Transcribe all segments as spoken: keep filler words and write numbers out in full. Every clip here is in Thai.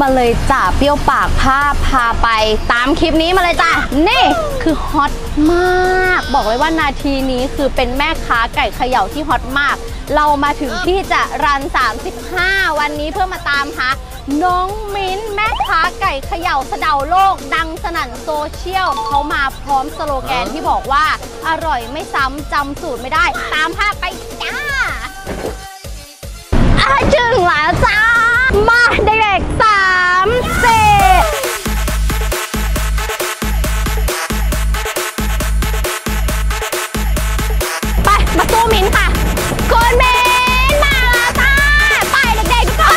มาเลยจ้ะเปรี้ยวปากภาพพาไปตามคลิปนี้มาเลยจ้ะนี่คือฮอตมากบอกเลยว่านาทีนี้คือเป็นแม่ค้าไก่เขย่าที่ฮอตมากเรามาถึงที่จะรันสามสิบห้าวันนี้เพื่อมาตามหาน้องมิ้นแม่ค้าไก่เขย่าสะเดาโลกดังสนั่นโซเชียลเขามาพร้อมสโลแกนที่บอกว่าอร่อยไม่ซ้ำจำสูตรไม่ได้ตามภาพไปจ้าอาจึงแล้วจ้ามาเด็กๆสามเศษไปมาสู้มิ้นค่ะคุณมิ้นมาแล้วจ้าไปเด็กๆทุกคน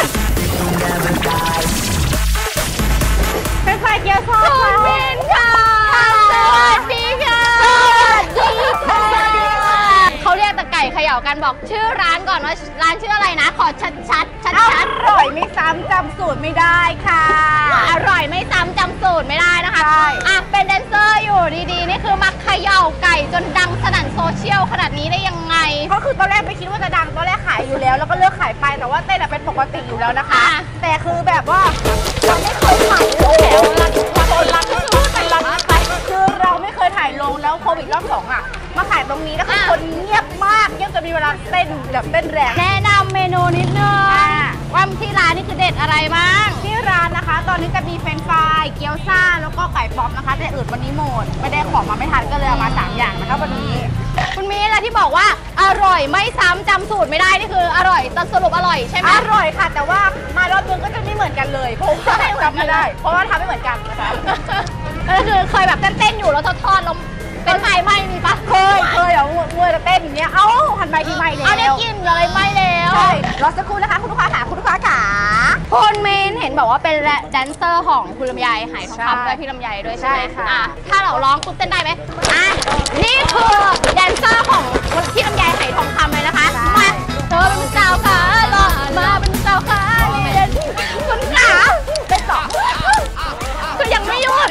เป็นไฟเกียวทอดคุณมิ้นค่ะสวัสดีค่ะสวัสดีค่ะเขาเรียกแต่ไก่เขย่ากันบอกชื่อร้านก่อนว่าร้านชื่ออะไรนะขอชัดชัดชัดชัดอร่อยไม่ซ้ำจำสูตรไม่ได้ค่ะอร่อยไม่ซ้ำจำสูตรไม่ได้นะคะอ่ะเป็นแดนเซอร์อยู่ดีๆนี่คือมาเขย่าไก่จนดังสนั่นโซเชียลขนาดนี้ได้ยังไงก็คือตอนแรกไม่คิดว่าจะดังตอนแรกขายอยู่แล้วแล้วก็เลิกขายไปแต่ว่าเต้นเป็นปกติอยู่แล้วนะคะแต่คือแบบว่าเราไม่เคยขายแล้วรักคนรักก็คือแต่รักไปคือเราไม่เคยถ่ายลงแล้วโควิดรอบสองอ่ะมาขายตรงนี้แล้วคนเงียบมากเงียบจนมีเวลาเต้นแบบเต้นแรงแนะนำเมนูนิดนึงว่าที่ร้านนี่คือเด็ดอะไรบ้างที่ร้านนะคะตอนนี้จะมีเฟรนช์ฟรายเกี๊ยวซ่าแล้วก็ไก่ป๊อปนะคะแต่อื่นวันนี้หมดไม่ได้ของมาไม่ทันก็เลยเอามาสามอย่างนะคะวันนี้คุณมีอะไรที่บอกว่าอร่อยไม่ซ้ำจำสูตรไม่ได้นี่คืออร่อยแต่สรุปอร่อยใช่ไหมอร่อยค่ะแต่ว่ามารอบนึงก็จะไม่เหมือนกันเลยเพราะว่าจำไม่ได้เพราะว่าทำไม่เหมือนกันนะคะก็คือเคยแบบเต้นๆอยู่แล้วทอดๆแล้วเป็นไม้ไหมมีปะเคยเคยเอาเมื่อจะเต้นอย่างเงี้ยเอ้าหันไปที่ไหมแล้วเอาได้กินเลยไหมแล้วใช่รอสักครู่นะคะคุณลูกค้าค่ะคุณลูกค้าค่ะคุณมินเห็นบอกว่าเป็นแดนเซอร์ของคุณลำไยหายทองคำด้วยพี่ลำไยด้วยใช่ไหมค่ะถ้าเราร้องปุ๊บเต้นได้ไหมอ่ะนี่คือแดนเซอร์ของพี่ลำไยหายทองคำเลยนะคะมาเธอเป็นสาวขาหล่อมาเป็นสาวขาเนี่ยคุณขาเป็นสองคือยังไม่หยุด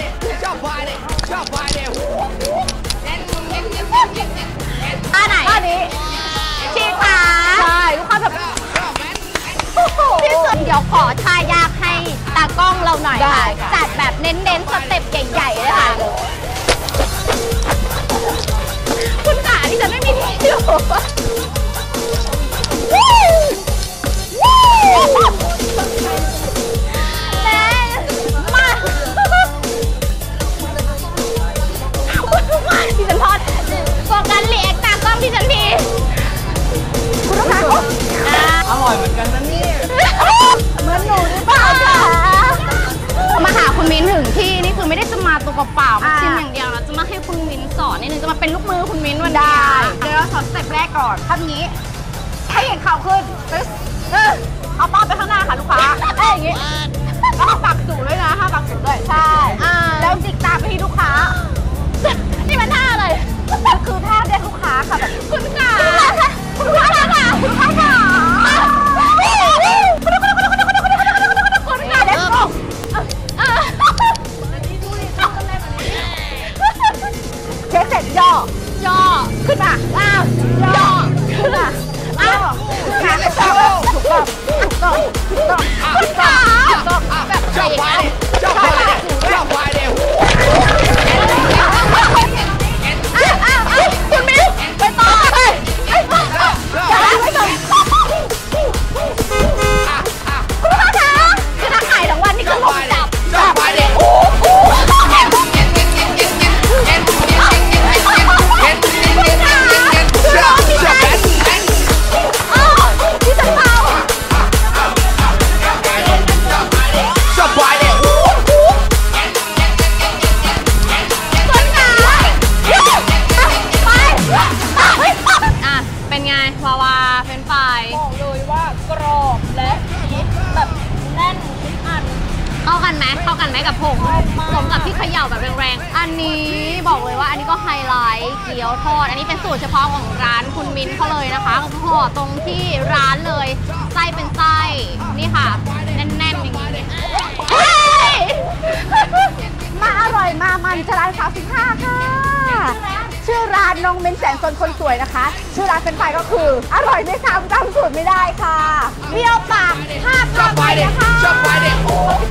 ท่าไหนท่านี้ชี้ขาใช่ลูกค้าแบบที่สุดเดี๋ยวขอท่ายากให้ตากล้องเราหน่อยค่ะจัดแบบเน้นๆสเต็ปใหญ่ๆเลยค่ะคุณขาที่ฉันไม่มีที่อยู่แม่มาที่ฉันทอดโฟกัสเล็กตากล้องที่ฉันพีคุณลูกค้าอร่อยเหมือนกันนะนี่เหมือนหนูหรือเปล่าคะมาหาคุณมิ้นถึงที่นี่คือไม่ได้จะมาตัวเปล่าๆชิมอย่างเดียวนะจะมาให้คุณมิ้นสอนนิดนึงจะมาเป็นลูกมือคุณมิ้นวันนี้เดี๋ยวเราสอนสเต็ปแรกก่อนทำนี้ให้เห็นเข่าขึ้นเอาป้าไปข้างหน้าค่ะลูกค้าเอ้ยอย่างนี้แล้วปักสูงด้วยนะห้าปักสูงด้วยใช่แล้วจิกตามไปที่ลูกค้านี่มันท่าอะไรคือท่าเรียกลูกค้าค่ะแบบคุณค่ะคุณลูกค้าค่ะคุณลูกค้าค่ะคุณลูกค้าคุณลูกค้าคุณลูกค้าคุณลูกค้าคุณลูกค้าเด็กโง่เช็คเสร็จย่อย่อขึ้นมาอ้าวย่อขึ้นมาอ้าวขาถูกต้องถูกต้องถูกต้องถูกต้องคุณขาถูกต้องแบบเจ้าไปเจ้าไปเจ้าไปเดี๋ยวคุณมิ้นไปต่อไปไอ้บ้าอย่าไปไม่ต้องคุณลูกค้าคะคือนักขายทั้งวันนี่ก็ลงจับจับไปเดี๋ยวโอ้โหเข้ากันไหมเข้ากันไหมกับผมสมกับที่เขย่าแบบแรงๆอันนี้บอกเลยว่าอันนี้ก็ไฮไลท์เกี๊ยวทอดอันนี้เป็นสูตรเฉพาะของร้านคุณมิ้นเขาเลยนะคะห่อตรงที่ร้านเลยไส้เป็นไส้นี่ค่ะแน่นๆอย่างนี้เลยมาอร่อยมามันจะร้านสามสิบห้าค่ะชื่อร้านน้องมิ้นแสนสนคนสวยนะคะชื่อร้านเป็นไฟก็คืออร่อยไม่ซ้ำจำสูตรไม่ได้ค่ะเปรี้ยวปากภาพต่อไปนะคะ